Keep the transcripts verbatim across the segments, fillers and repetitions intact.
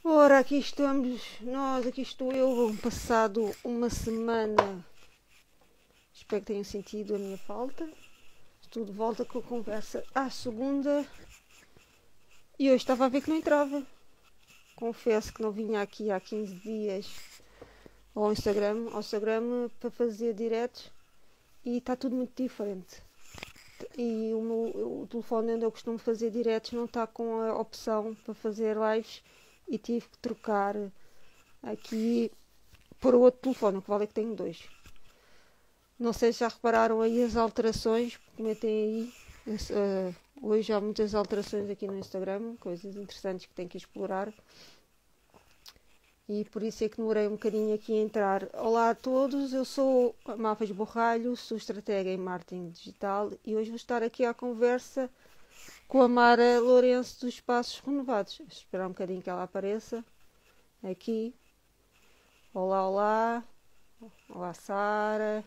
Ora, aqui estamos nós, aqui estou eu, passado uma semana. Espero que tenham sentido a minha falta. Estou de volta com a conversa à segunda. E hoje estava a ver que não entrava. Confesso que não vinha aqui há quinze dias ao Instagram, ao Instagram para fazer diretos. E está tudo muito diferente. E o, meu, o telefone onde eu costumo fazer diretos não está com a opção para fazer lives. E tive que trocar aqui por outro telefone, o que vale é que tenho dois. Não sei se já repararam aí as alterações, comentem aí. Uh, hoje há muitas alterações aqui no Instagram, coisas interessantes que tenho que explorar. E por isso é que demorei um bocadinho aqui a entrar. Olá a todos, eu sou a Mafas Borralho, sou estratega em marketing digital e hoje vou estar aqui à conversa com a Mara Lourenço dos Espaços Renovados. Vou esperar um bocadinho que ela apareça aqui. Olá, olá. Olá, Sara.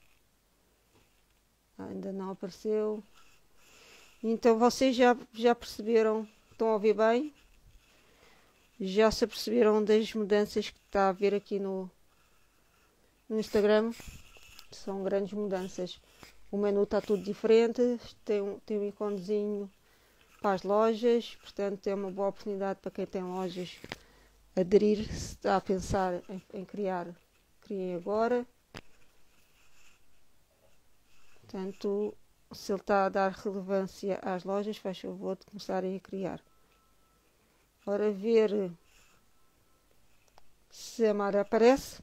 Ainda não apareceu. Então vocês já, já perceberam, estão a ouvir bem? Já se aperceberam das mudanças que está a haver aqui no, no Instagram? São grandes mudanças. O menu está tudo diferente, tem um, tem um iconezinho para as lojas, portanto é uma boa oportunidade para quem tem lojas aderir, se está a pensar em, em criar, criem agora. Portanto, se ele está a dar relevância às lojas, faz favor de começarem a criar. Ora, ver se a Mara aparece.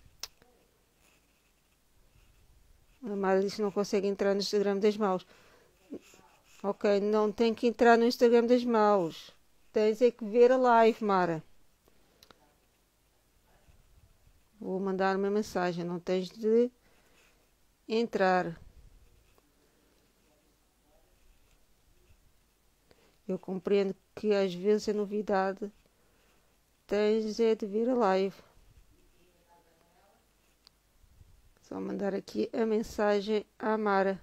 A Mara disse que não consegue entrar no Instagram das Maus. Ok, não tem que entrar no Instagram das Maus. Tens é que ver a live, Mara. Vou mandar uma mensagem. Não tens de entrar. Eu compreendo que às vezes é novidade. Tens é de vir a live. Só mandar aqui a mensagem à Mara.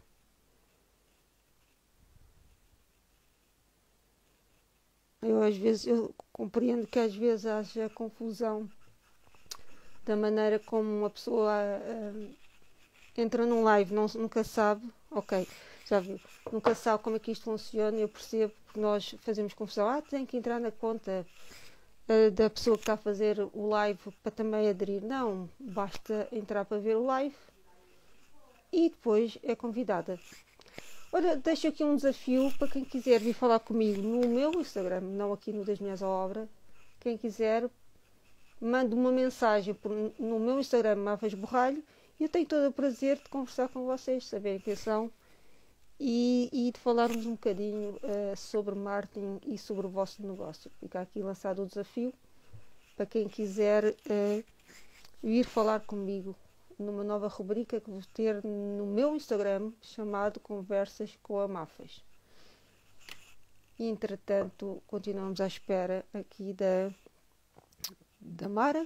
Eu às vezes eu compreendo que às vezes haja confusão da maneira como uma pessoa uh, entra num live, não, nunca sabe, ok, já viu, nunca sabe como é que isto funciona. Eu percebo que nós fazemos confusão. Ah, tem que entrar na conta uh, da pessoa que está a fazer o live para também aderir. Não, basta entrar para ver o live e depois é convidada. Ora, deixo aqui um desafio para quem quiser vir falar comigo no meu Instagram, não aqui no das minhas obras. Quem quiser, mande uma mensagem por, no meu Instagram, Mafas Borralho, e eu tenho todo o prazer de conversar com vocês, saberem quem são e, e de falarmos um bocadinho uh, sobre marketing e sobre o vosso negócio. Fica aqui lançado o desafio para quem quiser uh, vir falar comigo numa nova rubrica que vou ter no meu Instagram, chamado Conversas com a Mafas. E, entretanto, continuamos à espera aqui da, da Mara.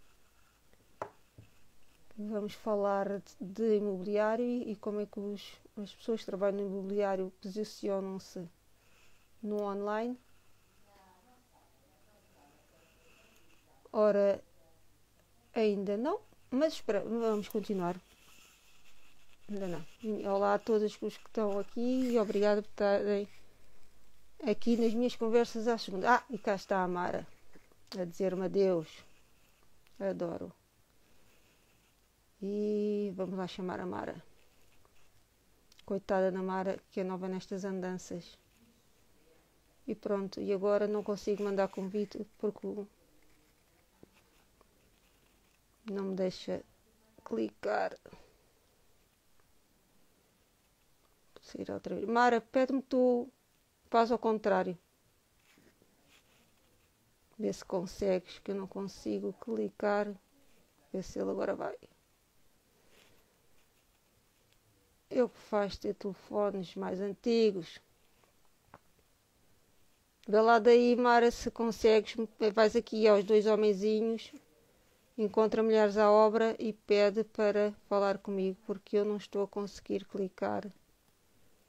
Vamos falar de imobiliário e como é que os, as pessoas que trabalham no imobiliário posicionam-se no online. Ora, ainda não, mas espera, vamos continuar. Ainda não. Olá a todos os que estão aqui e obrigada por estarem aqui nas minhas conversas à segunda. Ah, e cá está a Mara a dizer-me adeus. Adoro. E vamos lá chamar a Mara. Coitada da Mara, que é nova nestas andanças. E pronto, e agora não consigo mandar convite porque não me deixa clicar. Sair outra vez. Mara, pede-me tu, faz ao contrário. Vê se consegues, que eu não consigo clicar. Vê se ele agora vai. Eu que faço ter telefones mais antigos. Vê lá daí, Mara, se consegues. Vais aqui aos dois homenzinhos. Encontra Mulheres à Obra e pede para falar comigo, porque eu não estou a conseguir clicar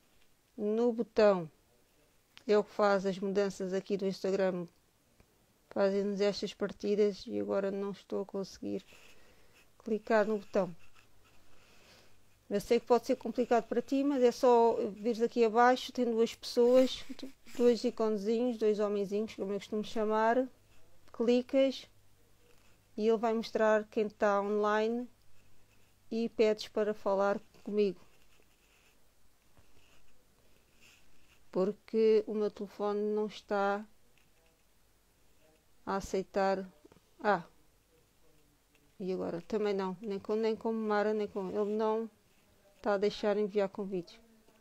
no botão. É o que faz as mudanças aqui do Instagram fazem-nos estas partidas e agora não estou a conseguir clicar no botão. Eu sei que pode ser complicado para ti, mas é só vires aqui abaixo, tem duas pessoas, dois iconezinhos, dois homenzinhos, como eu costumo chamar, clicas e ele vai mostrar quem está online e pedes para falar comigo. Porque o meu telefone não está a aceitar. Ah, e agora? Também não, nem com, nem com Mara, nem com ele não está a deixar enviar convites.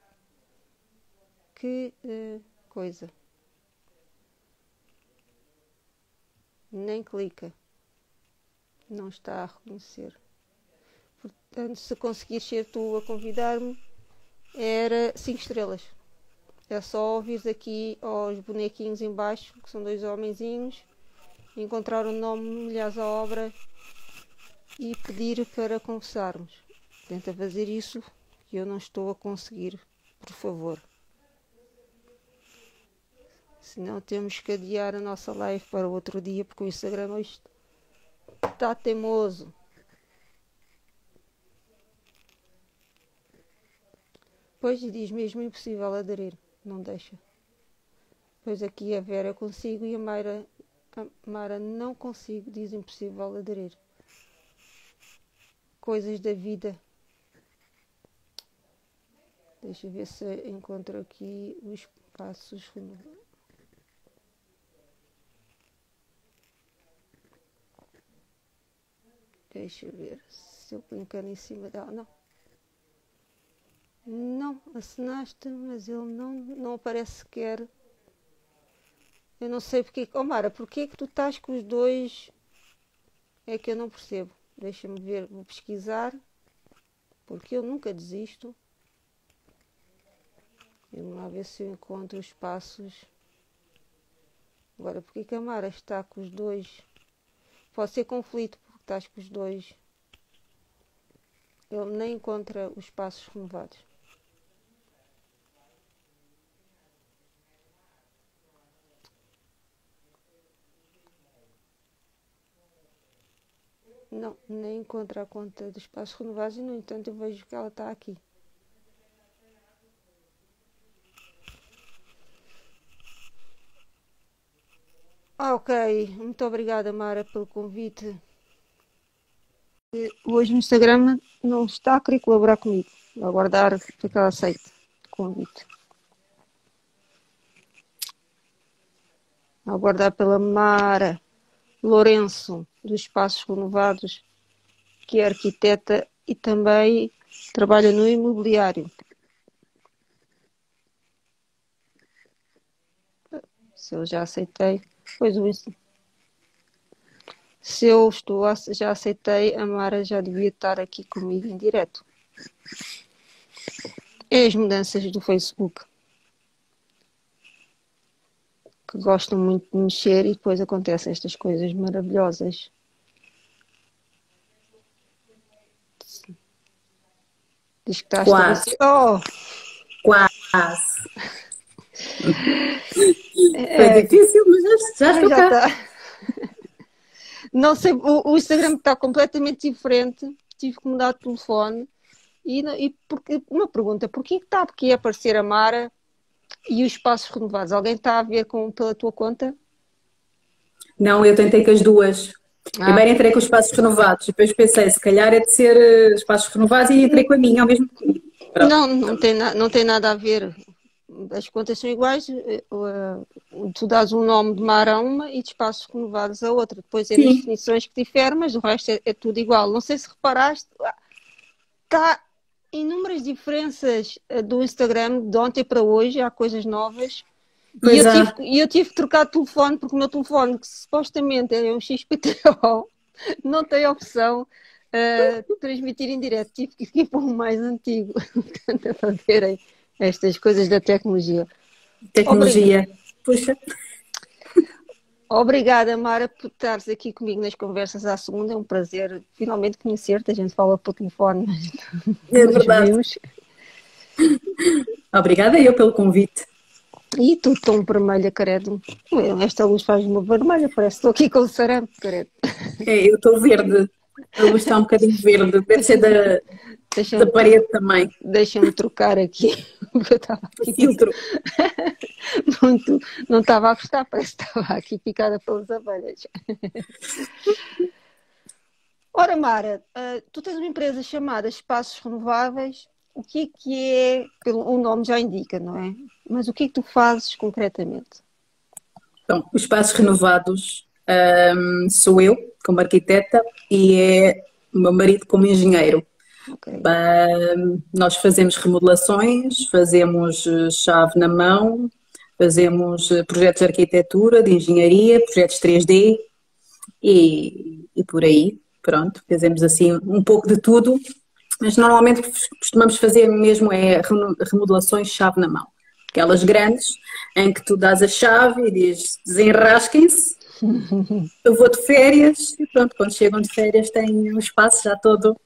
Que uh, coisa. Nem clica. Não está a reconhecer. Portanto, se conseguir ser tu a convidar-me, era cinco estrelas. É só vir aqui aos bonequinhos em baixo, que são dois homenzinhos, encontrar o nome Milhares à Obra e pedir para conversarmos. Tenta fazer isso, que eu não estou a conseguir, por favor. Senão temos que adiar a nossa live para outro dia, porque o Instagram hoje está teimoso. Pois diz mesmo impossível aderir, não deixa. Pois aqui a Vera consigo e a Mayra, a Mara não consigo, diz impossível aderir. Coisas da vida. Deixa eu ver se encontro aqui os passos. Deixa eu ver se eu clicar em cima dela. Não. Não, assinaste, mas ele não, não aparece sequer. Eu não sei porque. Oh Mara, porquê é que tu estás com os dois? É que eu não percebo. Deixa-me ver, vou pesquisar. Porque eu nunca desisto. Vamos lá ver se eu encontro os passos. Agora, porquê que a Mara está com os dois? Pode ser conflito, porque estás com os dois. Ele nem encontra os passos renovados. Não, nem encontra a conta dos passos renovados e, no entanto, eu vejo que ela está aqui. Ah, ok. Muito obrigada, Mara, pelo convite. Hoje no Instagram não está a querer colaborar comigo. Vou aguardar que ela aceite o convite. Vou aguardar pela Mara Lourenço, dos Espaços Renovados, que é arquiteta e também trabalha no imobiliário. Se eu já aceitei, pois o se eu estou a, já aceitei, a Mara já devia estar aqui comigo em direto. É as mudanças do Facebook, que gostam muito de mexer e depois acontecem estas coisas maravilhosas. Diz que estás Quase. Oh! Quase. É, Foi difícil, mas já, já estou já cá. está. Não sei, o, o Instagram está completamente diferente. Tive que mudar de telefone. E, e porque, uma pergunta, porquê que está aqui a aparecer a Mara e os passos renovados? Alguém está a ver com, pela tua conta? Não, eu tentei com as duas. Ah, Primeiro entrei com os espaços renovados, depois pensei, se calhar é de ser eh, espaços renovados e entrei com a minha ao mesmo tempo. Pronto. não, não tem, na, não tem nada a ver. As contas são iguais. uh, Tu dás um nome de Mara a uma e de espaços renovados a outra. Depois é nas Sim, definições que diferem, mas o resto é, é tudo igual. Não sei se reparaste, está inúmeras diferenças uh, do Instagram de ontem para hoje. Há coisas novas. E pois eu, há. tive, e eu tive que trocar de telefone, porque o meu telefone, que supostamente é um X P T O, não tem opção uh, de transmitir em direto. Tive que ir para um mais antigo. Portanto, a fazerem estas coisas da tecnologia. Tecnologia. Puxa, Obrigada, Mara, por estares aqui comigo nas conversas à segunda. É um prazer finalmente conhecer-te. A gente fala por telefone, mas é não nos verdade. vimos. Obrigada eu pelo convite. E tudo tão vermelha, credo. Esta luz faz-me vermelha, parece que estou aqui com sarampo, credo. É, eu estou verde. A luz está um bocadinho verde. Deve ser da, da Deixa-me tro- parede também. deixa-me trocar aqui, porque eu estava O aqui filtro. muito, não estava a gostar, parece que estava aqui picada pelas abelhas. Ora, Mara, ah, tu tens uma empresa chamada Espaços Renováveis. O que é que é, pelo, o nome já indica, não é? Mas o que é que tu fazes concretamente? Então, os espaços renovados, hum, sou eu, como arquiteta, e é o meu marido como engenheiro. Ok. Hum, nós fazemos remodelações, fazemos eh, chave na mão, fazemos eh, projetos de arquitetura, de engenharia, projetos três D e, e por aí. Pronto, fazemos assim um pouco de tudo, mas normalmente costumamos fazer mesmo é reno- remodelações chave na mão. Aquelas grandes em que tu dás a chave e dizes desenrasquem-se, eu vou de férias e pronto, quando chegam de férias têm o espaço já todo.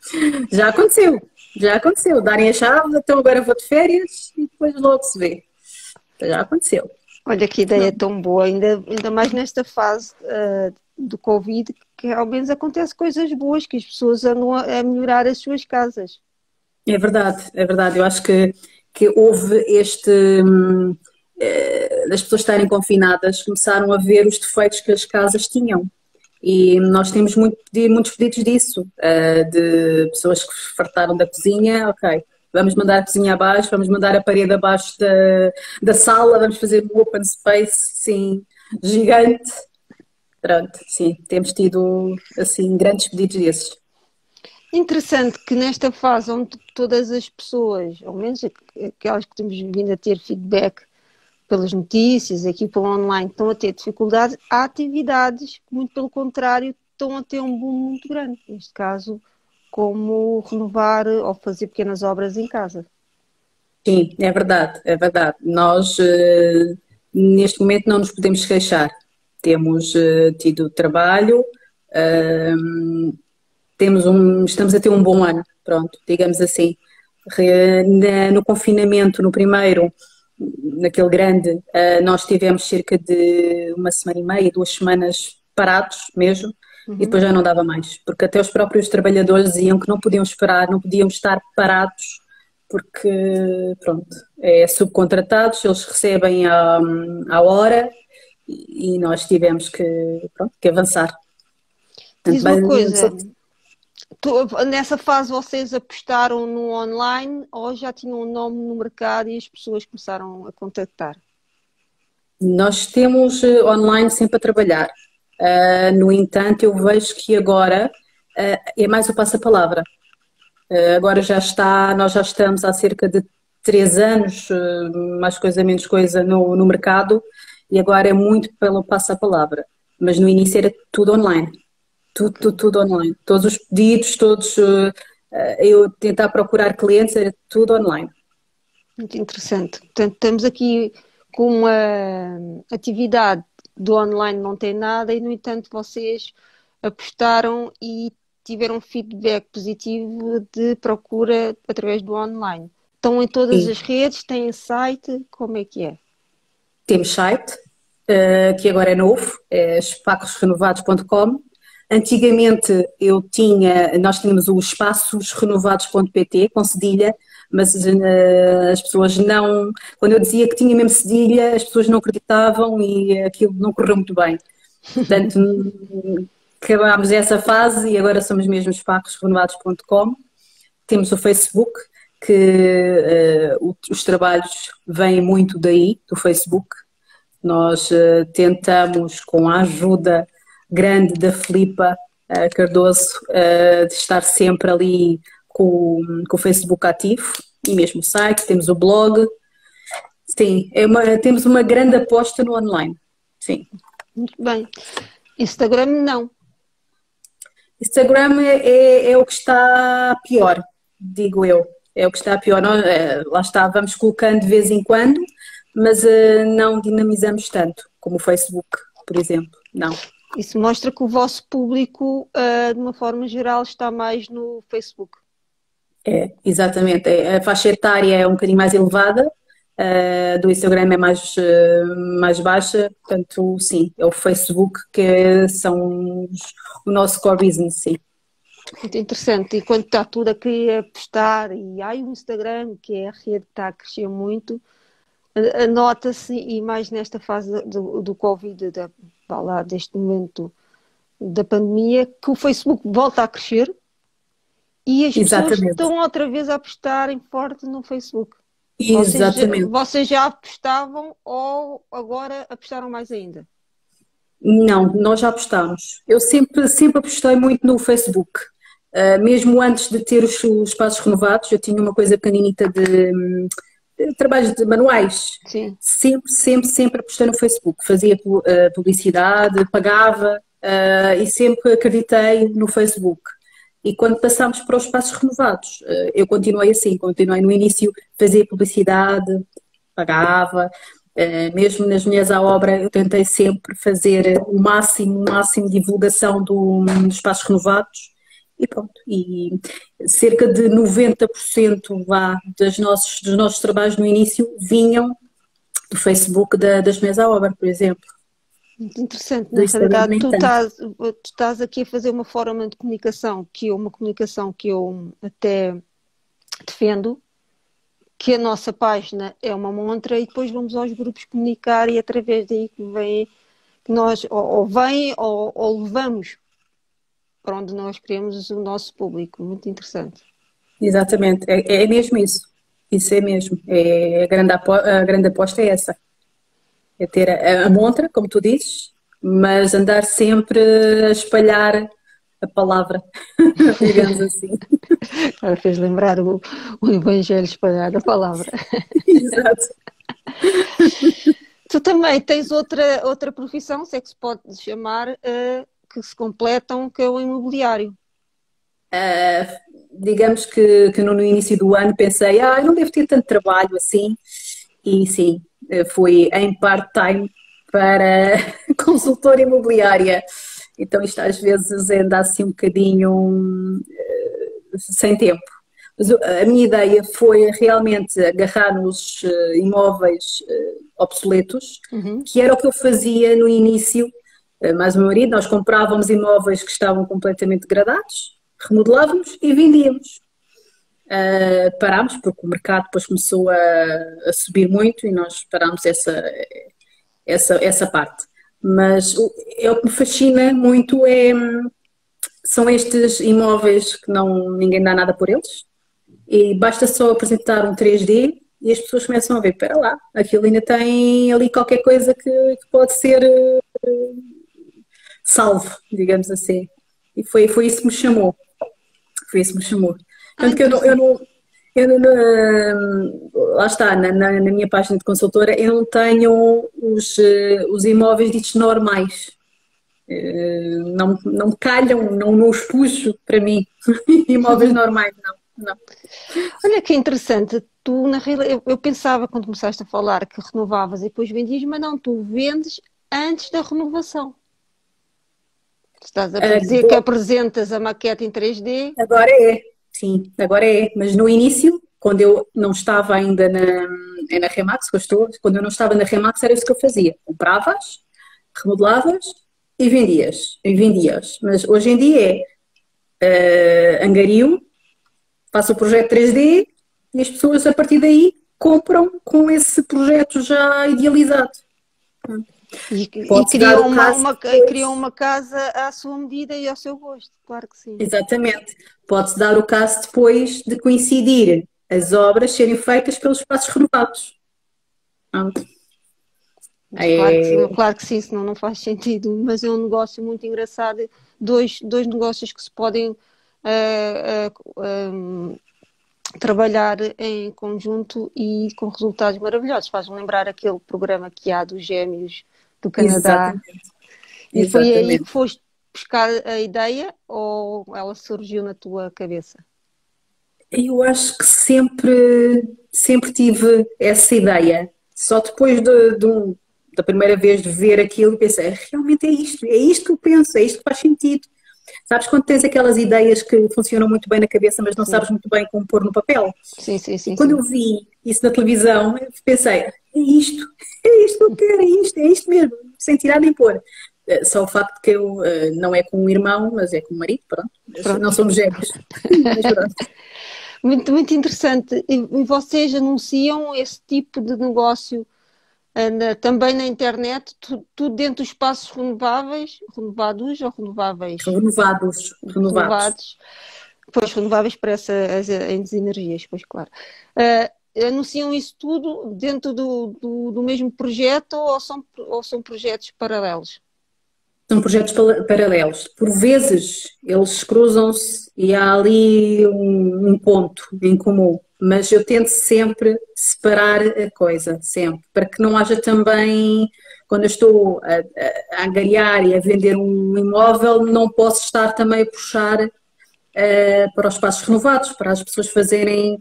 Já aconteceu, já aconteceu. Darem a chave, então agora vou de férias e depois logo se vê. Já aconteceu. Olha que ideia tão boa, ainda, ainda mais nesta fase ah, do Covid, que ao menos acontece coisas boas, que as pessoas andam a, a melhorar as suas casas. É verdade, é verdade. Eu acho que, que houve este. hum, eh, das pessoas estarem confinadas, começaram a ver os defeitos que as casas tinham. E nós temos muito, pedi- muitos pedidos disso, eh, de pessoas que se fartaram da cozinha, ok, vamos mandar a cozinha abaixo, vamos mandar a parede abaixo da, da sala, vamos fazer um open space, sim, gigante. Pronto, sim, temos tido, assim, grandes pedidos desses. Interessante que nesta fase onde todas as pessoas, ao menos aqu- aquelas que temos vindo a ter feedback pelas notícias, aqui pelo online, estão a ter dificuldades, há atividades que, muito pelo contrário, estão a ter um boom muito grande. Neste caso, como renovar ou fazer pequenas obras em casa. Sim, é verdade, é verdade. Nós, eh, neste momento, não nos podemos queixar. Temos eh, tido trabalho, eh, temos um, estamos a ter um bom ano, pronto, digamos assim. Re- na- No confinamento, no primeiro, naquele grande, eh, nós tivemos cerca de uma semana e meia, duas semanas parados mesmo, e Uhum. depois já não dava mais, porque até os próprios trabalhadores diziam que não podiam esperar, não podiam estar parados, porque, pronto, é subcontratados, eles recebem à, à hora e e nós tivemos que, pronto, que avançar. Portanto, Diz uma bem, coisa, tu- nessa fase vocês apostaram no online ou já tinham um nome no mercado e as pessoas começaram a contactar? nós temos eh, online sempre a trabalhar. Ah, no entanto, eu vejo que agora ah, é mais o passa-palavra. Ah, agora já está, nós já estamos há cerca de três anos, ah, mais coisa menos coisa, no, no mercado, e agora é muito pelo passa-palavra. Mas no início era tudo online. Tudo, Ok, tudo, tudo online. Todos os pedidos, todos, ah, ah, eu tentar procurar clientes, era tudo online. muito interessante. Portanto, estamos aqui com uma atividade do online não tem nada e, no entanto, vocês apostaram e tiveram feedback positivo de procura através do online. Estão em todas Sim. as redes, têm site, como é que é? Temos site, eh, que agora é novo, é espacos renovados ponto com. Antigamente eu tinha, nós tínhamos o espaços renovados ponto pt com cedilha, mas eh, as pessoas não, quando eu dizia que tinha mesmo cedilha, as pessoas não acreditavam e aquilo não correu muito bem. Portanto, acabámos essa fase e agora somos mesmo espacos renovados ponto com. Temos o Facebook, que eh, o- os trabalhos vêm muito daí, do Facebook. Nós eh, tentamos, com a ajuda grande da Filipa eh, Cardoso, eh, de estar sempre ali com, com o Facebook ativo e mesmo o site, temos o blog. Sim, é uma- temos uma grande aposta no online. Sim. Muito bem. Instagram não. Instagram é, é- é o que está pior, digo eu. É o que está pior. Nós, eh, lá está, vamos colocando de vez em quando, mas eh, não dinamizamos tanto como o Facebook, por exemplo. Não. Isso mostra que o vosso público, ah, de uma forma geral, está mais no Facebook. É, exatamente. É, a faixa etária é um bocadinho mais elevada, uh, do Instagram é mais, uh, mais baixa, portanto, sim, é o Facebook que são os, o nosso core business, sim. Muito interessante. E quando está tudo a querer postar, e aí o Instagram, que é a rede que está a crescer muito, nota-se, e mais nesta fase do, do Covid, da, lá, deste momento da pandemia, que o Facebook volta a crescer e as pessoas Exatamente. estão outra vez a apostarem forte no Facebook. Exatamente. Vocês, vocês já apostavam ou agora apostaram mais ainda? Não, nós já apostámos. Eu sempre, sempre apostei muito no Facebook. Uh, mesmo antes de ter os, os espaços renovados, eu tinha uma coisa pequeninita de, de trabalhos de manuais. Sim. Sempre, sempre, sempre apostei no Facebook. Fazia uh, publicidade, pagava uh, e sempre acreditei no Facebook. E quando passámos para os espaços renovados, uh, eu continuei assim, continuei no início, fazia publicidade, pagava. Uh, mesmo nas minhas à obra, eu tentei sempre fazer o máximo, o máximo de divulgação do, dos espaços renovados. E pronto, e cerca de noventa por cento lá dos nossos, dos nossos trabalhos no início vinham do Facebook da, das minhas à obra, por exemplo. Muito interessante. Na realidade, tu estás, tu estás aqui a fazer uma forma de comunicação, que é uma comunicação que eu até defendo, que a nossa página é uma montra e depois vamos aos grupos comunicar e através daí que vem, que nós ou, ou vem ou, ou levamos para onde nós queremos o nosso público. Muito interessante. Exatamente, é, é mesmo isso. Isso é mesmo. É, a, grande aposta, a grande aposta é essa. É ter a, a montra, como tu dizes, mas andar sempre a espalhar a palavra, digamos assim. Ela fez lembrar o, o Evangelho, espalhar a palavra. Exato. Tu também tens outra, outra profissão, se é que se pode chamar, uh, que se completam, que é o imobiliário. Uh, digamos que, que no, no início do ano pensei, ah, eu não devo ter tanto trabalho assim, e sim, fui em part-time para consultora imobiliária. Então isto às vezes anda assim um bocadinho uh, sem tempo. Mas a minha ideia foi realmente agarrar nos uh, imóveis uh, obsoletos, uhum. que era o que eu fazia no início, uh, mais o meu marido, nós comprávamos imóveis que estavam completamente degradados, remodelávamos e vendíamos. Uh, parámos porque o mercado depois começou a, a subir muito e nós parámos essa, essa, essa parte. Mas o, é o que me fascina muito é, são estes imóveis que não, ninguém dá nada por eles e basta só apresentar um três D e as pessoas começam a ver, espera lá, aquilo ainda tem ali qualquer coisa que, que pode ser uh, salvo, digamos assim. E foi, foi isso que me chamou. Foi isso que me chamou. Tanto que eu não, eu não, eu não, lá está, na, na, na minha página de consultora, eu não tenho os, os imóveis ditos normais. Não, não me calham, não, não os puxo para mim. Imóveis normais, não, não. Olha que interessante, tu na realidade, eu, eu pensava quando começaste a falar que renovavas e depois vendias, mas não, tu vendes antes da renovação. Estás a dizer uh, que apresentas a maquete em três D. Agora é. Sim, agora é, mas no início, quando eu não estava ainda na, é na Remax, que eu estou, quando eu não estava na Remax era isso que eu fazia, compravas, remodelavas e vendias, e vendias, mas hoje em dia é uh, angario, faço o projeto três D e as pessoas a partir daí compram com esse projeto já idealizado. E, e criam, uma, uma, criam uma casa à sua medida e ao seu gosto, claro que sim. Exatamente. Pode-se dar o caso depois de coincidir as obras serem feitas pelos espaços renovados. Pronto. É... Claro que sim, claro que sim, senão não faz sentido, mas é um negócio muito engraçado, dois, dois negócios que se podem uh, uh, um, trabalhar em conjunto e com resultados maravilhosos. Faz-me lembrar aquele programa que há dos gêmeos do Canadá. Exatamente. E Exatamente. foi aí que foste buscar a ideia ou ela surgiu na tua cabeça? Eu acho que sempre, sempre tive essa ideia. Só depois de, de, da primeira vez de ver aquilo, pensei, realmente é isto, é isto que eu penso, é isto que faz sentido. Sabes quando tens aquelas ideias que funcionam muito bem na cabeça, mas não Sim, sabes muito bem como pôr no papel? sim, sim, E sim, quando sim. eu vi isso na televisão, eu pensei, é isto, é isto que eu quero, é isto, é isto mesmo, sem tirar nem pôr. Eh, Só o facto de que eu eh, não é com um irmão, mas é com um marido, pronto. Mas não Pronto. somos gêmeos. Mas pronto. Muito, muito interessante. E, e vocês anunciam esse tipo de negócio ah, na- também na internet, tu- tudo dentro dos espaços renováveis, renovados ou renováveis? Renovados, renovados. Renovados. Pois, renováveis para essa, as, as energias, pois claro. Ah, anunciam isso tudo dentro do, do, do mesmo projeto ou são, ou são projetos paralelos? São projetos pala- paralelos. Por vezes eles cruzam-se e há ali um, um ponto em comum, mas eu tento sempre separar a coisa, sempre, para que não haja também, quando eu estou a, a, a angariar e a vender um imóvel, não posso estar também a puxar eh, para os espaços renovados, para as pessoas fazerem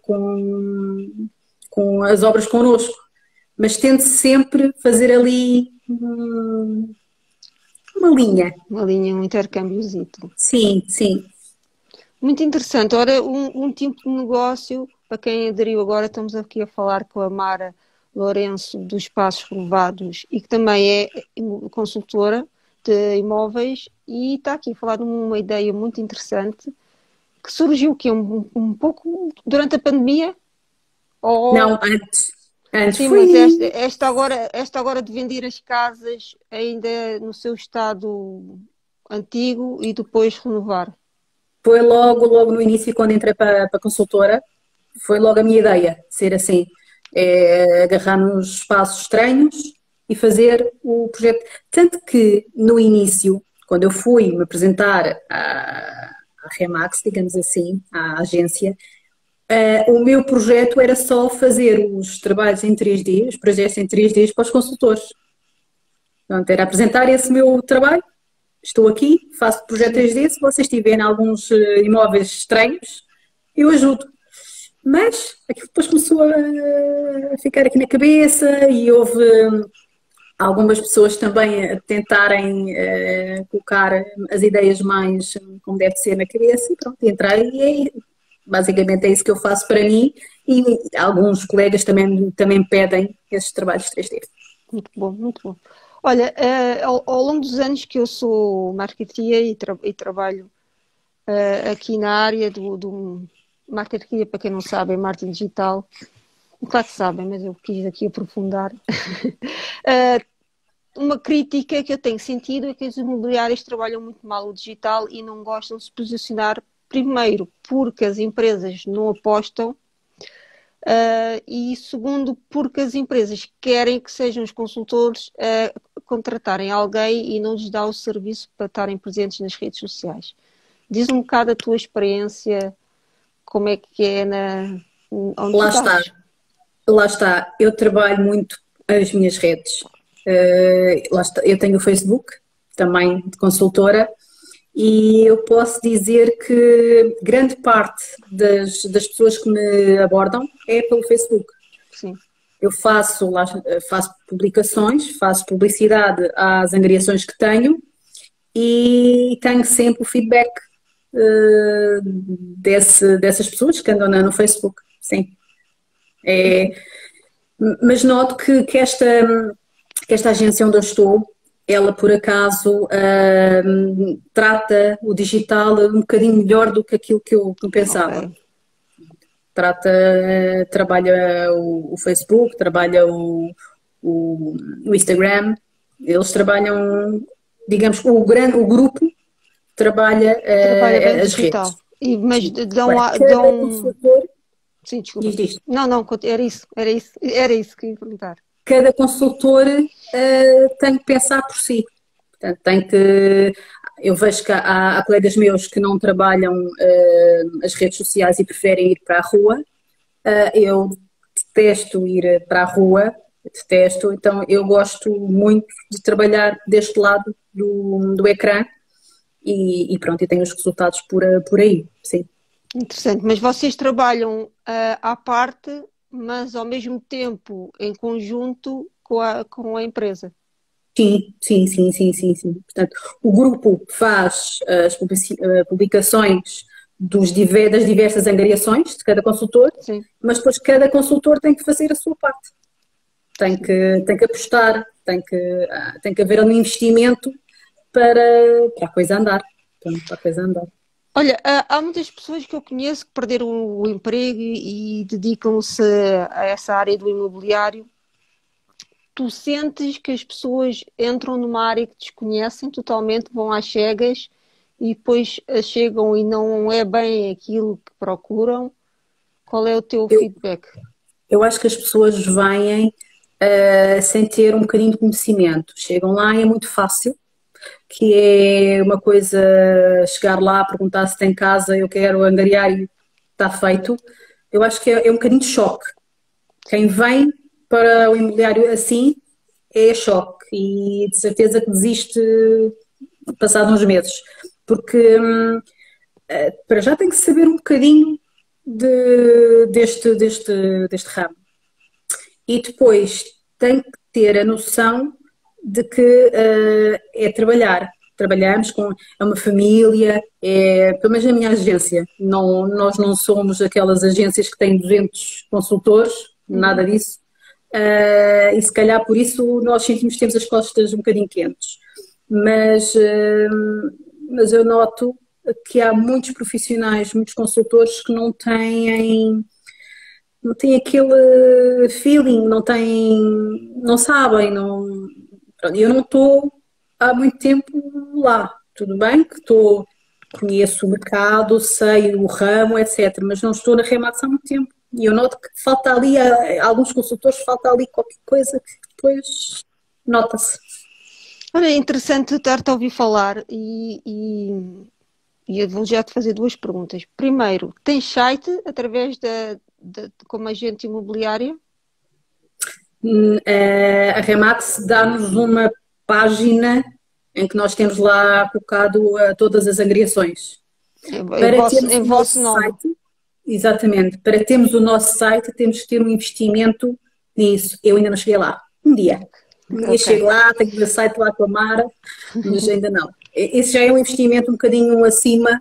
com, com as obras connosco. Mas tento sempre fazer ali hum, uma linha. Uma linha, um intercâmbiozito. Sim, sim. Muito interessante. Ora, um, um tipo de negócio, para quem aderiu agora, estamos aqui a falar com a Mara Lourenço dos Espaços Renovados e que também é consultora de imóveis e está aqui a falar de uma ideia muito interessante que surgiu que um, um pouco durante a pandemia ou Não, antes. Antes sim, mas esta, fui. esta agora esta agora de vender as casas ainda no seu estado antigo e depois renovar. Foi logo, logo no início, quando entrei para, para a consultora, foi logo a minha ideia, ser assim. É agarrar nos espaços estranhos e fazer o projeto. Tanto que no início, quando eu fui me apresentar à, à Remax, digamos assim, à agência, eh, o meu projeto era só fazer os trabalhos em três D, os projetos em três D para os consultores. Portanto, era apresentar esse meu trabalho. Estou aqui, faço projeto Sim. três D. Se vocês tiverem alguns eh, imóveis estranhos, eu ajudo. Mas aquilo depois começou a a ficar aqui na cabeça e houve hum, algumas pessoas também a tentarem eh, colocar as ideias mais hum, como deve ser na cabeça e pronto, entrei e é, basicamente é isso que eu faço para mim e alguns colegas também, também pedem esses trabalhos três D. Muito bom, muito bom. Olha, eh, ao, ao longo dos anos que eu sou marketeer e, tra- e trabalho eh, aqui na área do, do marketeer, para quem não sabe, é marketing digital. Claro que sabem, mas eu quis aqui aprofundar. Eh, uma crítica que eu tenho sentido é que as imobiliárias trabalham muito mal o digital e não gostam de se posicionar primeiro porque as empresas não apostam. Uh, e segundo, porque as empresas querem que sejam os consultores a contratarem alguém e não lhes dá o serviço para estarem presentes nas redes sociais. Diz um bocado a tua experiência, como é que é na, onde tu Lá está, estás. lá está. Eu trabalho muito as minhas redes. Eh, lá está. Eu tenho o Facebook, também de consultora, e eu posso dizer que grande parte das, das pessoas que me abordam é pelo Facebook. Sim, Eu faço, lá- faço publicações, faço publicidade às angariações que tenho e tenho sempre o feedback eh, desse, dessas pessoas que andam na- no Facebook. Sim. É, mas noto que, que esta, que esta agência onde eu estou, ela por acaso ahm, trata o digital um bocadinho melhor do que aquilo que eu, que eu pensava. ok. Trata, trabalha o, o Facebook, trabalha o, o, o Instagram, eles trabalham, digamos, o, grande, o grupo trabalha Trabalha bem eh, o as redes. digital. E, mas Sim. dão, Agora, a- cada dão... consultor, Sim, diz desculpa. isto, Não, não, era isso, era isso, era isso que eu ia perguntar. cada consultor eh, tem que pensar por si. Portanto, tem que. Eu vejo que há, há colegas meus que não trabalham eh, as redes sociais e preferem ir para a rua. Eh, eu detesto ir para a rua, detesto, então eu gosto muito de trabalhar deste lado do, do ecrã e, e pronto, e tenho os resultados por, por aí, sim. Interessante, mas vocês trabalham ah, à parte, mas ao mesmo tempo em conjunto com a, com a empresa. Sim, sim, sim, sim, sim, sim. Portanto, o grupo faz as publici- eh, publicações dos diver- das diversas angariações de cada consultor, Sim, mas depois cada consultor tem que fazer a sua parte. Tem sim. que, tem que apostar, tem que, ah, tem que haver um investimento para, para a coisa andar. Pronto, para a coisa andar. Olha, há há muitas pessoas que eu conheço que perderam o emprego e, e dedicam-se a essa área do imobiliário. Tu sentes que as pessoas entram numa área que desconhecem totalmente, vão às cegas e depois eh, chegam e não é bem aquilo que procuram? Qual é o teu Eu, feedback? eu acho que as pessoas vêm ah, sem ter um bocadinho de conhecimento. Chegam lá e é muito fácil, que é uma coisa chegar lá, perguntar se tem casa, eu quero angariar e está feito. Eu acho que é, é um bocadinho de choque. Quem vem para o imobiliário assim é choque e de certeza que desiste passado uns meses. Porque hum, eh, para já tem que saber um bocadinho de- deste, deste, deste ramo. E depois tem que ter a noção de que eh, é trabalhar. Trabalhamos com é uma família, é, pelo menos na minha agência. Não, nós não somos aquelas agências que têm duzentos consultores, nada Uhum. disso. Eh, e se calhar por isso nós sentimos que temos as costas um bocadinho quentes. Mas, eh, mas eu noto que há muitos profissionais, muitos consultores que não têm não têm aquele feeling, não têm, não sabem, não, pronto, eu não estou há muito tempo lá, tudo bem que estou, conheço o mercado, sei o ramo, etcétera, mas não estou na Remax há muito tempo e eu noto que falta ali, a, a alguns consultores, falta ali qualquer coisa que depois nota-se. Olha, é interessante estar-te a ouvir falar e, e, e eu vou já te fazer duas perguntas. Primeiro, tens site através da, da, como agente imobiliário? Hum, eh, A Remax dá-nos uma página em que nós temos lá colocado eh, todas as agregações. Em, em Para vosso, termos em o nosso vosso nome? site, exatamente, para termos o nosso site, temos que ter um investimento nisso. Eu ainda não cheguei lá. Um dia. Um dia Ok. chego lá, tenho o meu site lá com a Mara, mas ainda não. Esse já é um investimento um bocadinho acima,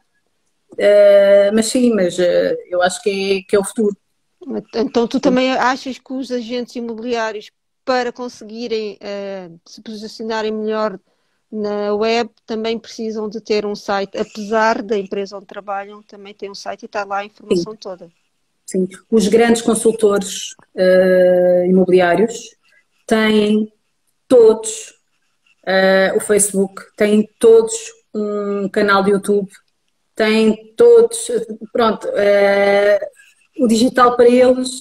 eh, mas sim, mas eh, eu acho que é, que é o futuro. Então, tu também achas que os agentes imobiliários, para conseguirem eh, se posicionarem melhor na web, também precisam de ter um site, apesar da empresa onde trabalham, também tem um site e está lá a Sim, informação toda. sim. Os grandes consultores eh, imobiliários têm todos eh, o Facebook, têm todos um canal de YouTube, têm todos, pronto, eh, o digital para eles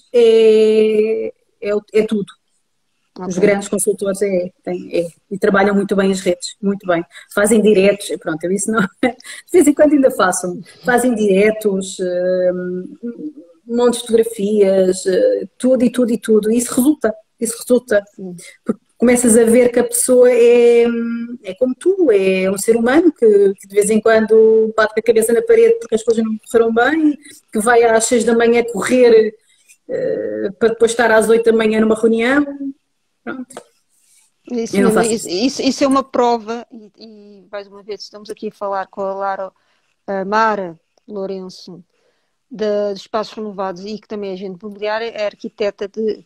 é, é, é tudo. Os Ok. grandes consultores é, têm- é, e trabalham muito bem as redes, muito bem. Fazem diretos, pronto, eu isso não. De vez em quando ainda façam. Fazem diretos, eh, um monte de fotografias, eh, tudo e tudo e tudo. E isso resulta, isso resulta. Sim. Porque começas a ver que a pessoa é, é como tu, é um ser humano que, que de vez em quando bate com a cabeça na parede porque as coisas não correram bem, que vai às seis da manhã correr eh, para depois estar às oito da manhã numa reunião. Pronto, Isso eu não mesmo, faço isso, isso. isso, isso é uma prova, e, e mais uma vez estamos aqui a falar com a Lara, a Mara Lourenço, da, dos Espaços Renovados e que também é agente imobiliária, é arquiteta de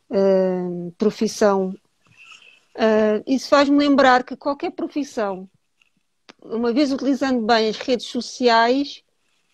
eh, profissão. Eh, isso faz-me lembrar que qualquer profissão, uma vez utilizando bem as redes sociais,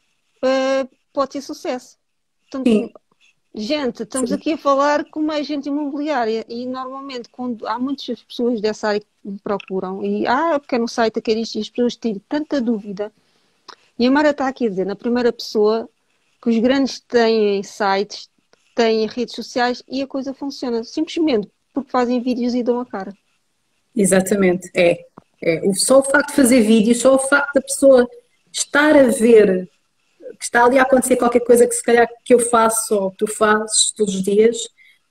eh, pode ter sucesso. Portanto, Sim, gente, estamos sim, aqui a falar com uma agente imobiliária e normalmente quando há muitas pessoas dessa área que me procuram e ah, eu quero um site, eu quero isto, e as pessoas têm tanta dúvida. E a Mara está aqui a dizer, na primeira pessoa, que os grandes têm sites, têm redes sociais e a coisa funciona. Simplesmente porque fazem vídeos e dão a cara. exatamente. É, é. O- Só o facto de fazer vídeo, só o facto da pessoa estar a ver que está ali a acontecer qualquer coisa que se calhar que eu faço ou que tu fazes todos os dias,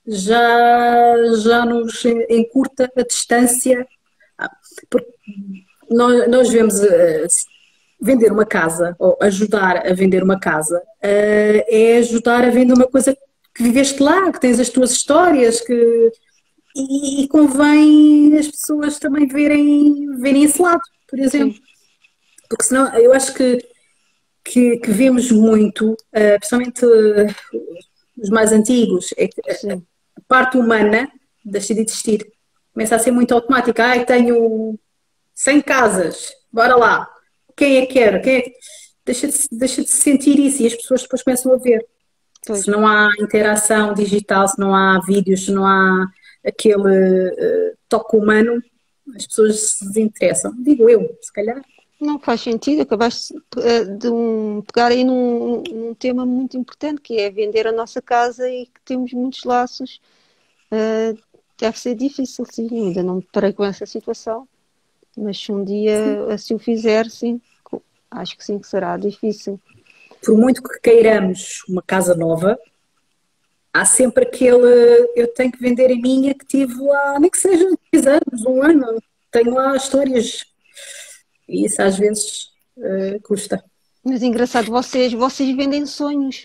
já, já nos encurta a distância. Ah, porque nós, nós vemos eh, vender uma casa ou ajudar a vender uma casa, eh, é ajudar a vender uma coisa que viveste lá, que tens as tuas histórias, que e, e convém as pessoas também verem, verem esse lado, por exemplo. Sim, Porque senão eu acho que, que, que vemos muito, uh, principalmente uh, os mais antigos, é que sim. a parte humana deixa de existir. Começa a ser muito automática. Ai, tenho cem casas, bora lá. Quem é que quer? Quem é que... Deixa de, deixa de se sentir isso e as pessoas depois começam a ver. Pois. Se não há interação digital, se não há vídeos, se não há aquele uh, toque humano, as pessoas se desinteressam. Digo eu, se calhar. Não faz sentido, acabaste eh, de um, pegar aí num, num tema muito importante, que é vender a nossa casa e que temos muitos laços. Eh, deve ser difícil, sim, ainda não me deparei com essa situação, mas se um dia assim o fizer, sim, co- acho que sim que será difícil. Por muito que queiramos uma casa nova, há sempre aquele, eu tenho que vender a minha que tive lá, nem que seja dez anos, um ano, tenho lá histórias e isso às vezes uh, custa. Mas engraçado, vocês, vocês vendem sonhos.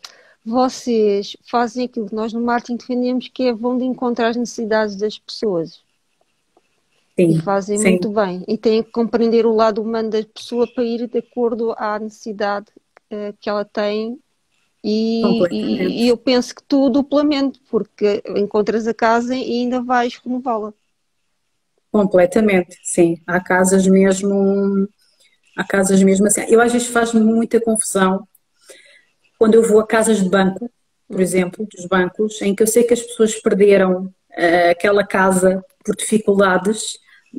Vocês fazem aquilo que nós no marketing defendemos, que é vão de encontrar as necessidades das pessoas. E Sim, fazem sim, muito bem. E têm que compreender o lado humano da pessoa para ir de acordo à necessidade eh, que ela tem. E, e- e completamente. eu penso que tu duplamente, porque encontras a casa e ainda vais renová-la. Completamente, sim. Há casas mesmo, há casas mesmo assim. Eu às vezes faz-me muita confusão quando eu vou a casas de banco, por Hum. exemplo, dos bancos, em que eu sei que as pessoas perderam eh, aquela casa por dificuldades.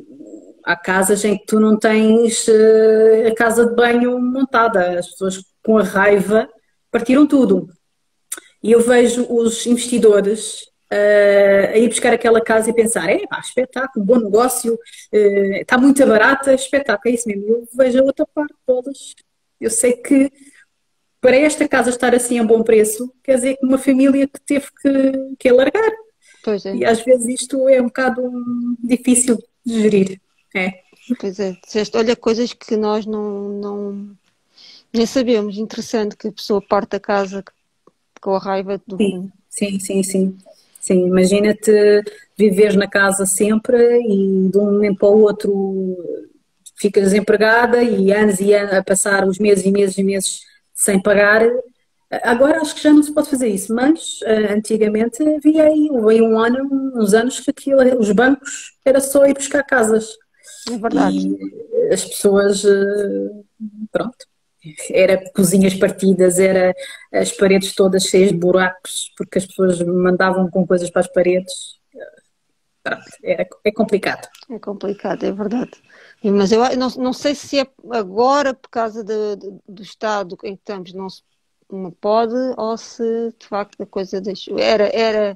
Há casas em que tu não tens eh, a casa de banho montada, as pessoas com a raiva partiram tudo. E eu vejo os investidores eh, a ir buscar aquela casa e pensar, é pá, espetáculo, bom negócio, eh, está muito barata, espetáculo, é isso mesmo. Eu vejo a outra parte todas. Eu sei que para esta casa estar assim a bom preço, quer dizer que uma família que teve que, que alargar. Pois é, E às vezes isto é um bocado hum, difícil de gerir. É, pois é. Disseste, olha, coisas que nós não, não nem sabemos. Interessante que a pessoa parte da casa com a raiva sim, do. sim, sim, sim. Sim, imagina-te viveres na casa sempre e de um momento para o outro ficas desempregada e anos e anos a passar os meses e meses e meses sem pagar. Agora acho que já não se pode fazer isso, mas uh, antigamente havia aí, houve aí um ano, uns anos que aquilo, os bancos era só ir buscar casas É verdade. e as pessoas, uh, pronto, era cozinhas partidas, era as paredes todas cheias de buracos, porque as pessoas mandavam com coisas para as paredes. Pronto, é, é complicado. É complicado, é verdade. E, Mas eu não, não sei se é agora, por causa de- de- do estado em que estamos, não se não pode, ou se de facto a coisa deixou. Era, era,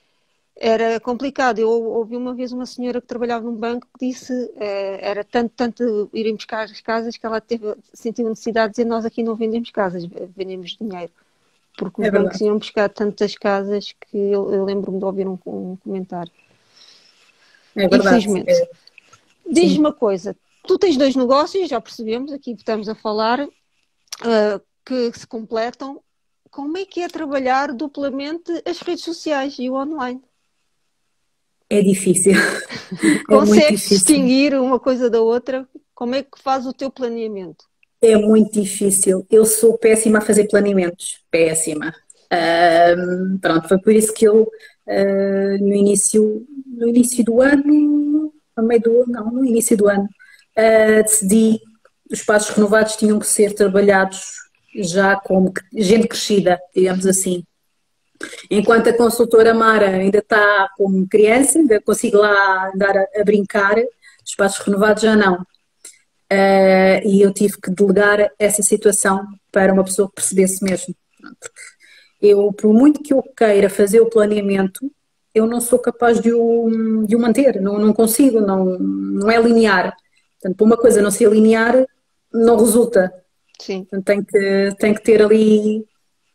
era complicado. Eu ouvi uma vez uma senhora que trabalhava num banco que disse eh, era tanto, tanto irem buscar as casas que ela teve, sentiu necessidade de dizer nós aqui não vendemos casas, vendemos dinheiro. Porque os É bancos verdade. iam buscar tantas casas que eu, eu lembro-me de ouvir um, um comentário. É verdade. Infelizmente. É, Diz-me sim. uma coisa, tu tens dois negócios, já percebemos, aqui estamos a falar, uh, que se completam. Como é que é trabalhar duplamente as redes sociais e o online? É difícil. É muito Consegues difícil. distinguir uma coisa da outra? Como é que faz o teu planeamento? É muito difícil. Eu sou péssima a fazer planeamentos. Péssima. Ahm, pronto, foi por isso que eu, ah, no início, no início do ano, no meio do, não, no início do ano, ah, decidi que os espaços renovados tinham que ser trabalhados já como que- gente crescida, digamos assim. Enquanto a consultora Mara ainda está como criança, ainda consigo lá andar a, a brincar, os espaços renovados já não. Uh, e eu tive que delegar essa situação para uma pessoa que percebesse mesmo. Eu, por muito que eu queira fazer o planeamento, eu não sou capaz de o, de o manter, não, não consigo, não, não é linear. Portanto, para uma coisa não ser linear, não resulta. Sim, Portanto, tem que, tem que ter ali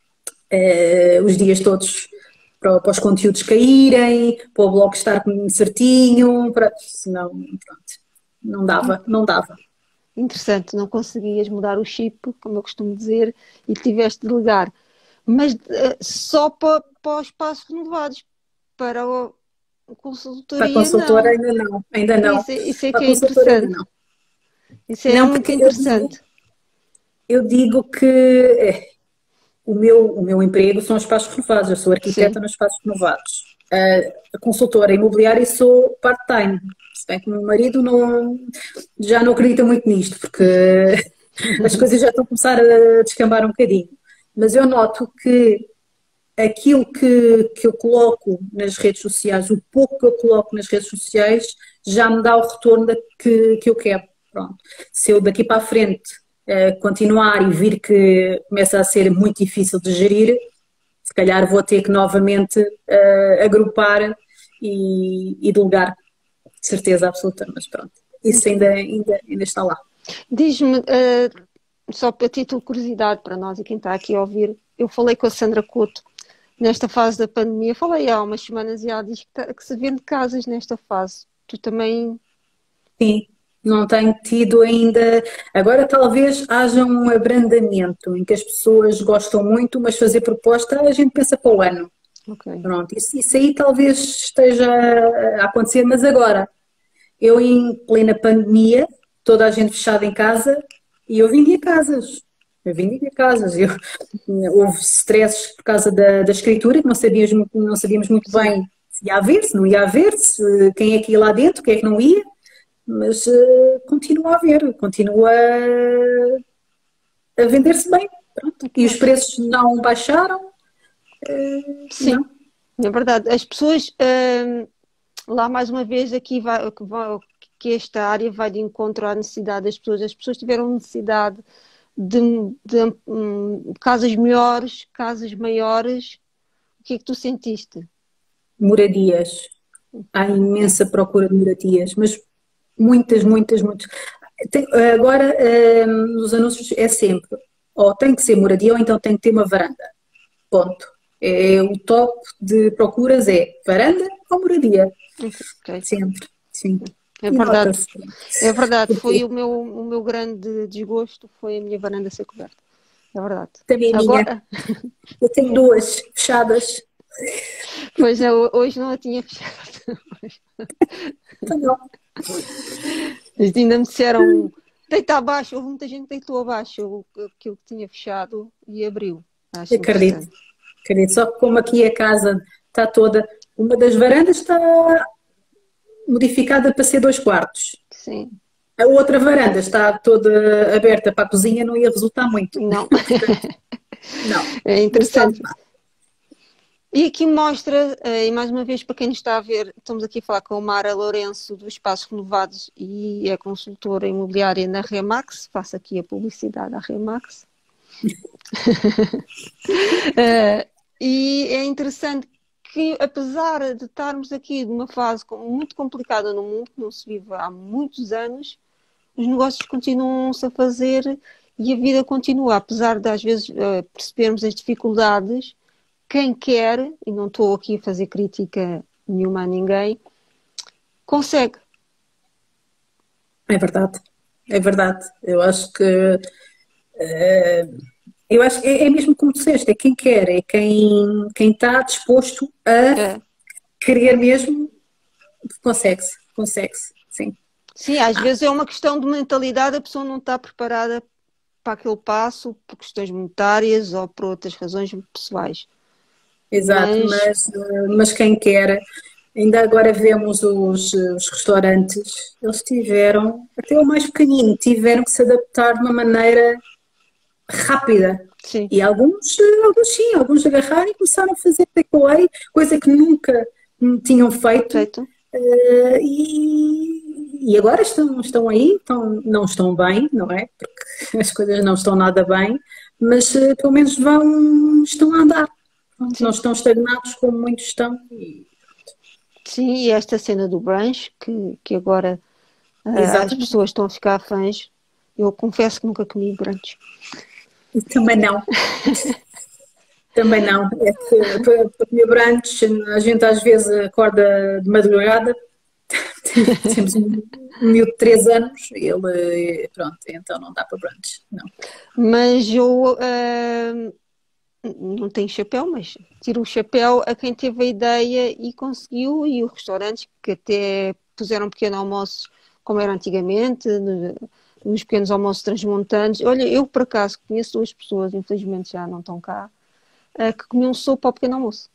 uh, os dias todos para, para os conteúdos caírem, para o blog estar certinho, para, senão, pronto, não dava, não dava. interessante, não conseguias mudar o chip, como eu costumo dizer, e tiveste de ligar. Mas uh, só para, para os espaços renovados, para o, Para a consultoria consultora não. ainda não, ainda não. Isso, é- isso é Para que a é consultora ainda interessante. não. Isso é Não, muito porque eu digo, interessante. eu digo que eh, o meu, o meu emprego são espaços renovados, eu sou Sim. arquiteta nos espaços renovados. A, a consultora imobiliária sou part-time, se bem que o meu marido não, já não acredita muito nisto, porque as coisas já estão a começar a descambar um bocadinho. Mas eu noto que aquilo que, que eu coloco nas redes sociais, o pouco que eu coloco nas redes sociais, já me dá o retorno da- que, que eu quero. Pronto. Se eu daqui para a frente eh, continuar e vir que começa a ser muito difícil de gerir, se calhar vou ter que novamente eh, agrupar e, e delegar, de certeza absoluta, mas pronto. Isso Muito ainda, bem. ainda, ainda está lá. Diz-me, eh, só para título de curiosidade para nós e quem está aqui a ouvir, eu falei com a Sandra Couto nesta fase da pandemia, falei há umas semanas e ela diz que, tá- que se vende casas nesta fase. Tu também. Sim, não tenho tido ainda. Agora talvez haja um abrandamento em que as pessoas gostam muito, mas fazer proposta a gente pensa para o ano. Ok. Pronto, isso, isso aí talvez esteja a acontecer, mas agora, eu em plena pandemia, toda a gente fechada em casa e eu vendia casas. Eu vendia casas. Eu, houve stresses por causa da, da escritura, que não sabíamos, muito- não sabíamos muito Sim. bem se ia haver, se não ia haver, se, quem é que ia lá dentro, quem é que não ia. Mas eh, continua a haver, continua a vender-se bem. Pronto. Muito E os bem. preços não baixaram, Sim, não. é verdade. As pessoas, hum, lá mais uma vez, aqui vai, que vai- que esta área vai de encontro à necessidade das pessoas. As pessoas tiveram necessidade de, de, hum, casas melhores, casas maiores. O que é que tu sentiste? Moradias. Há imensa procura de moradias, mas muitas, muitas, muitas. Tem- agora, eh, nos anúncios é sempre, ou tem que ser moradia ou então tem que ter uma varanda. Ponto. É, o top de procuras é varanda ou moradia. Ok. Sempre, sim. É E verdade, nota-se. é verdade. Foi o Porque meu, o meu grande desgosto, foi a minha varanda ser coberta. É verdade. também a minha, Agora, eu tenho duas fechadas. pois eu, hoje não a tinha fechado. Então, não, Mas ainda me disseram, deita abaixo, houve muita gente que deitou abaixo aquilo que tinha fechado e abriu. Acho acredito, interessante. acredito. Só que como aqui a casa está toda, uma das varandas está modificada para ser dois quartos. Sim, A outra varanda está toda aberta para a cozinha, não ia resultar muito. não, Portanto, não. é Mas está interessante. E aqui mostra, eh, e mais uma vez para quem nos está a ver, estamos aqui a falar com a Mara Lourenço do Espaços Renovados e é consultora imobiliária na Remax, faço aqui a publicidade à Remax. Eh, e é interessante que, apesar de estarmos aqui numa fase com- muito complicada no mundo, que não se vive há muitos anos, os negócios continuam-se a fazer e a vida continua, apesar de às vezes eh, percebermos as dificuldades, quem quer, e não estou aqui a fazer crítica nenhuma a ninguém, consegue. É verdade, é verdade. Eu acho que eh, eu acho que é, é mesmo como disseste, é quem quer, é quem, quem está disposto a É. querer mesmo, consegue-se, consegue-se, sim. Sim, às Ah, vezes é uma questão de mentalidade, a pessoa não está preparada para aquele passo por questões monetárias ou por outras razões pessoais. exato, Mas, mas, eh, mas quem quer, ainda agora vemos os, os restaurantes, eles tiveram, até o mais pequenino, tiveram que se adaptar de uma maneira rápida. sim, E alguns, eh, alguns sim, alguns agarraram e começaram a fazer takeaway, coisa que nunca hum, tinham feito. feito. eh, e, e agora estão, estão aí, estão, não estão bem, não é? Porque as coisas não estão nada bem, mas eh, pelo menos vão, estão a andar. Pronto, não Sim, estão estagnados como muitos estão. E, sim, e esta cena do brunch, que, que agora ah, as exatamente. pessoas estão a ficar fãs, eu confesso que nunca comi brunch. E também não. Também não. É que para, para comer brunch, a gente às vezes acorda de madrugada. Temos um um miúdo de três anos, ele, pronto, então não dá para brunch, não. Mas eu ah, não tem chapéu, mas tiro o chapéu a quem teve a ideia e conseguiu, e os restaurantes que até puseram pequeno almoço, como era antigamente, nos pequenos almoços transmontanos. Olha, eu por acaso conheço duas pessoas, infelizmente já não estão cá, que comiam sopa ao pequeno almoço.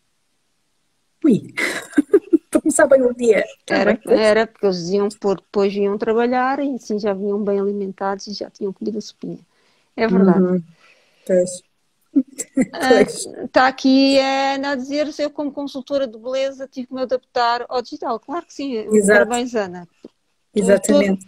Ui, para começar bem o dia. Era, era, porque eles diziam que depois vinham trabalhar e assim já vinham bem alimentados e já tinham comido a sopinha. É verdade. Uhum. Pois. Está uh, aqui a Ana a dizer, eu como consultora de beleza tive que me adaptar ao digital. Claro que sim, Exato. Parabéns, Ana. Exatamente.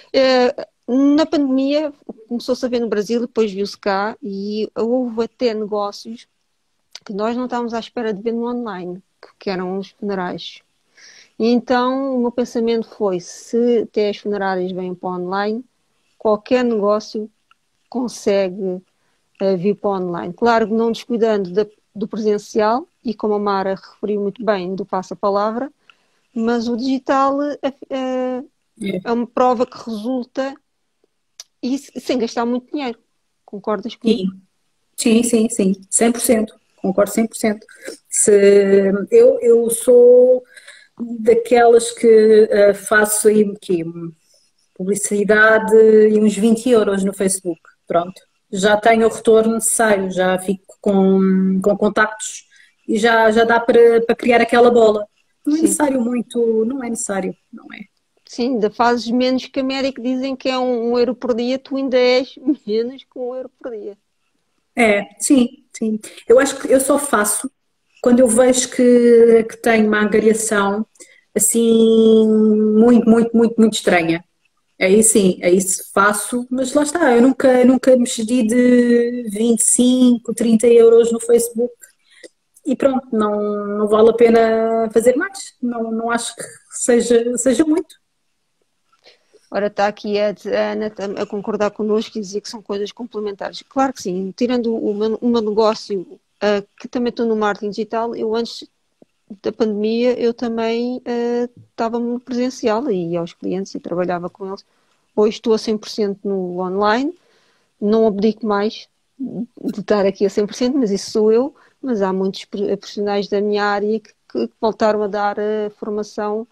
Uh, na pandemia começou-se a ver no Brasil, depois viu-se cá e houve até negócios que nós não estávamos à espera de ver no online, que eram os funerais. E então o meu pensamento foi, se até as funerárias vêm para o online, qualquer negócio consegue uh, vir para o online. Claro que não descuidando da, do presencial, e como a Mara referiu muito bem, do passa-palavra, mas o digital uh, uh, é. é uma prova que resulta e sem gastar muito dinheiro. Concordas comigo? Sim, sim, sim, sim. cem por cento. Concordo cem por cento. Se, eu, eu sou daquelas que uh, faço aí que, publicidade e uns vinte euros no Facebook. Pronto. Já tenho o retorno necessário, já fico com, com contactos e já, já dá para, para criar aquela bola. Não é Sim. necessário muito, não é necessário, não é? Sim, ainda fazes menos que a média que dizem que é um, um euro por dia, tu ainda és menos que um euro por dia. É, sim, sim. Eu acho que eu só faço quando eu vejo que, que tenho uma angariação assim muito, muito, muito, muito estranha. Aí sim, aí faço, mas lá está, eu nunca, nunca me excedi de vinte e cinco, trinta euros no Facebook e pronto, não, não vale a pena fazer mais, não, não acho que seja, seja muito. Ora, está aqui a Ana a concordar connosco e dizer que são coisas complementares. Claro que sim, tirando o meu, o meu negócio, uh, que também estou no marketing digital, eu antes da pandemia eu também uh, estava no presencial e ia aos clientes e trabalhava com eles. Hoje estou a cem por cento no online, não abdico mais de estar aqui a cem por cento, mas isso sou eu, mas há muitos profissionais da minha área que, que voltaram a dar uh, formação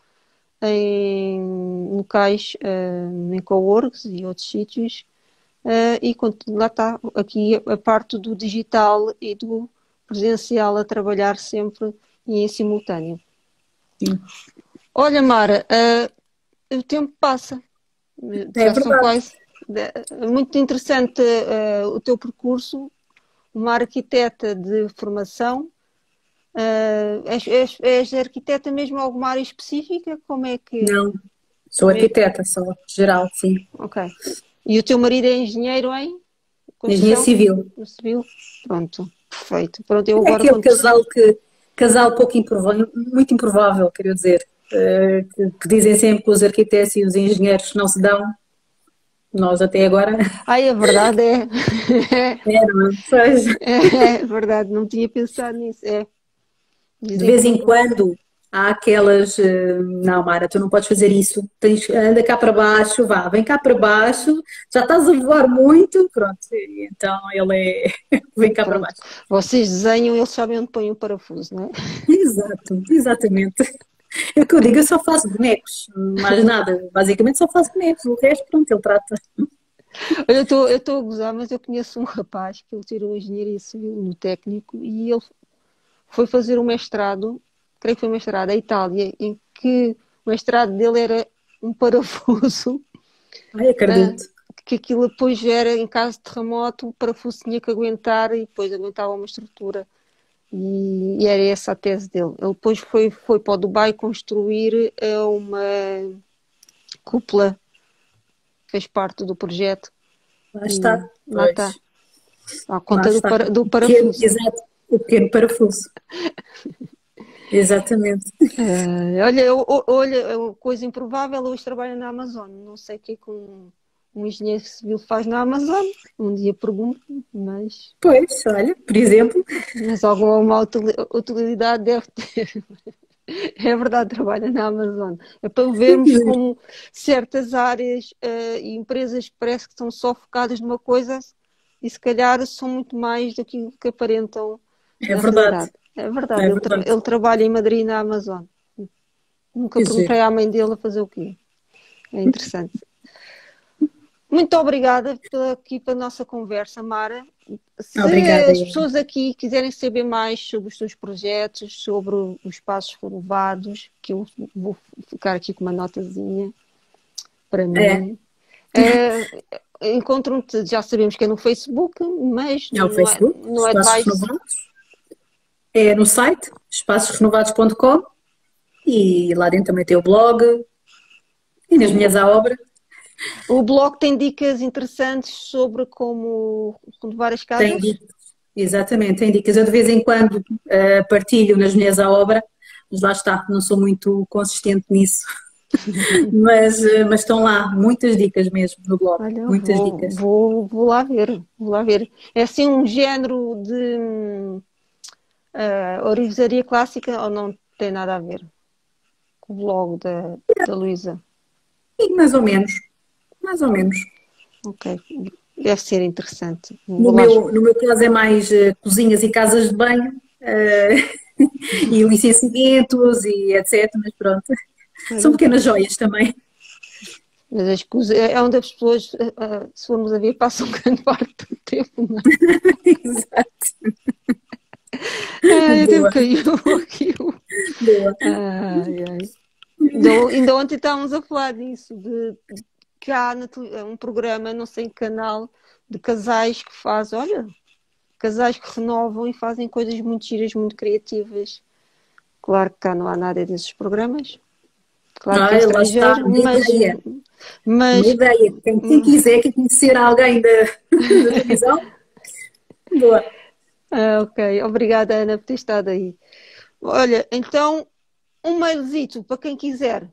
em locais, uh, em coworks e outros sítios, uh, e lá está aqui a parte do digital e do presencial a trabalhar sempre e em simultâneo. Sim. Olha, Mara, uh, o tempo passa. É Já verdade. são quase, muito interessante uh, o teu percurso, uma arquiteta de formação. Uh, és, és, és arquiteta mesmo em alguma área específica? Como é que... Não, sou arquiteta, sou geral, sim. Ok. E o teu marido é engenheiro em? Engenheiro civil. No civil? Pronto, perfeito. Pronto, eu é agora aquele casal que, casal pouco improvável, muito improvável, quero dizer, uh, que, que dizem sempre que os arquitetos e os engenheiros não se dão. Nós até agora... Ai, a verdade é... é, não é? Pois. É, é verdade, não tinha pensado nisso, é. De vez em quando há aquelas, não Mara, tu não podes fazer isso, tens, anda cá para baixo, vá, vem cá para baixo, já estás a voar muito, pronto, então ele é, vem cá pronto. Para baixo. Vocês desenham, eles sabem onde põem o parafuso, não é? Exato, exatamente. É o que eu digo, eu só faço bonecos, mais nada, basicamente só faço bonecos, o resto, pronto, ele trata. Olha, eu estou a gozar, mas eu conheço um rapaz que ele tirou engenharia civil no técnico e ele foi fazer um mestrado, creio que foi um mestrado, à Itália, em que o mestrado dele era um parafuso. Ai, acredito. Uh, que aquilo depois era, em caso de terremoto, o parafuso tinha que aguentar e depois aguentava uma estrutura. E, e era essa a tese dele. Ele depois foi, foi para o Dubai construir uh, uma cúpula, fez parte do projeto. Lá está. E, lá está. À conta do, para, do parafuso. Exato. O pequeno parafuso. Exatamente. Uh, olha, olha, coisa improvável, hoje trabalho na Amazon. Não sei o que é que um, um engenheiro civil faz na Amazon. Um dia pergunto, mas... Pois, olha, por exemplo. Mas alguma utilidade deve ter. É verdade, trabalha na Amazon. É para vermos como certas áreas uh, e empresas que parece que estão só focadas numa coisa, e se calhar são muito mais do que aparentam É na verdade, realidade. É verdade, é ele, tra verdade. ele trabalha em Madrid, na Amazon. Nunca Que giro. perguntei à mãe dele a fazer o quê. É interessante. Muito obrigada pela, aqui pela nossa conversa, Mara. Se Obrigada, as Helena. pessoas aqui quiserem saber mais sobre os teus projetos, sobre os espaços renovados, que eu vou ficar aqui com uma notazinha para É, mim, é, encontram-te, já sabemos que é no Facebook, mas é o no, Facebook, no Espaços Advice. Renovados. É no site, espaços renovados ponto com, e lá dentro também tem o blog e nas mulheres à obra. O blog tem dicas interessantes sobre como renovar as Tem casas. dicas, exatamente, tem dicas. Eu de vez em quando eh, partilho nas mulheres à obra, mas lá está, não sou muito consistente nisso. Mas, eh, mas estão lá muitas dicas mesmo no blog, Olha, muitas vou, dicas. vou, vou lá ver, vou lá ver. É assim um género de hum, ah, orivesaria clássica ou não tem nada a ver com o blog da, da Luísa? E mais ou menos, mais ou menos. Ok, deve ser interessante. No Vou lá. meu, no meu caso é mais eh, cozinhas e casas de banho, eh, e licenciamentos e etcétera. Mas pronto, são Olha, pequenas joias também. mas as coisas, é onde as pessoas, ah, ah, se formos a ver, passam grande parte do tempo, não é? Exato. Ai, até me Boa, caiu aqui. o- boa. Ai, ai. Ainda, ainda ontem estávamos a falar disso, de que há na tele- um programa, não sei em que canal, de casais que fazem, olha, casais que renovam e fazem coisas muito giras, muito criativas. Claro que cá não há nada desses programas, claro que é Ai, lá está, estrangeiro, uma mas, ideia, uma mas ideia. Quem, quem quiser, quem conhecer alguém da, da televisão, boa. ah, ok, obrigada Ana por ter estado aí. Olha, então um mailzito para quem quiser.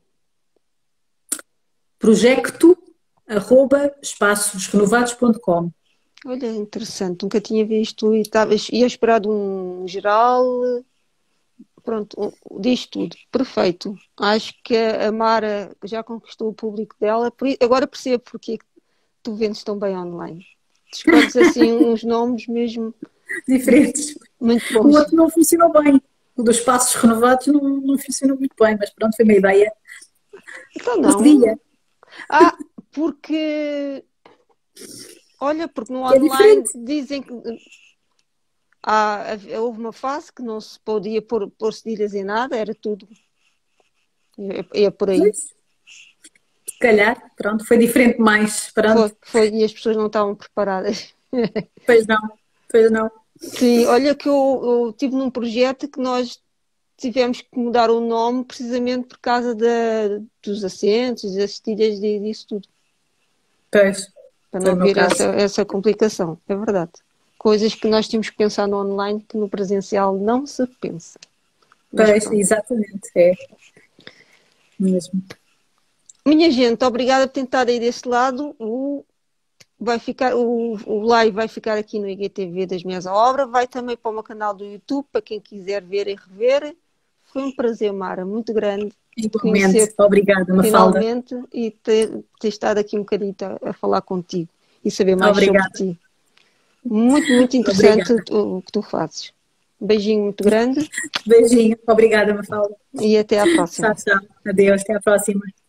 Projeto arroba espaços renovados ponto com. Olha, interessante, nunca tinha visto e estava, ia esperar de um geral. Pronto, diz tudo. Perfeito. Acho que a Mara já conquistou o público dela. Por i- Agora percebo porque é que tu vendes tão bem online. Tu escolhes assim uns nomes mesmo muito, Diferentes. muito O bons. outro não funcionou bem. O dos espaços renovados não, não funcionou muito bem, mas pronto, foi uma ideia. Então Podia, não. Ah, porque, olha, porque no que é online diferente. dizem que há, houve uma fase que não se podia pôr, pôr cedilhas em nada, era tudo. É, é por aí. Pois, se calhar, pronto, foi diferente mais. Foi, Pronto, foi, e as pessoas não estavam preparadas. pois não, pois não. Sim, olha que eu, eu tive num projeto que nós tivemos que mudar o nome precisamente por causa da, dos assentos, das cedilhas e disso tudo, Pois, para foi não o meu haver essa, caso. essa complicação. É verdade. Coisas que nós tínhamos que pensar no online que no presencial não se pensa. Mas Pois, pronto. exatamente, é mesmo. Minha gente, obrigada por ter estado aí desse lado. O, vai ficar, o, o live vai ficar aqui no I G T V das Minhas à Obra, vai também para o meu canal do YouTube, para quem quiser ver e rever. Foi um prazer, Mara, muito grande te Igualmente, conhecer obrigada, Mafalda. finalmente e ter, ter estado aqui um bocadinho a, a falar contigo e saber mais sobre Obrigada, ti. Muito, muito interessante obrigada. o, o que tu fazes. Um beijinho muito grande Beijinho, obrigada, Mafalda. e até à Tchau, próxima. tchau. Adeus, até a próxima.